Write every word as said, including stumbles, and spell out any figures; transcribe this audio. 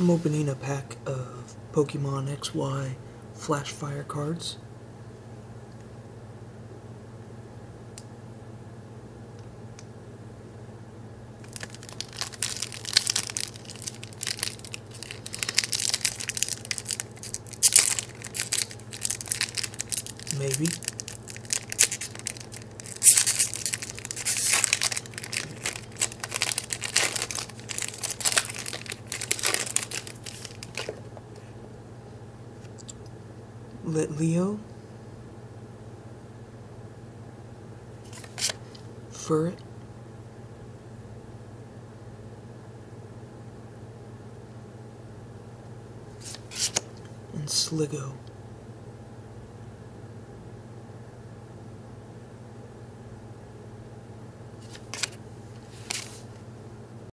I'm opening a pack of Pokemon X Y Flashfire cards. Maybe. Let Leo. Furret. And Sligo.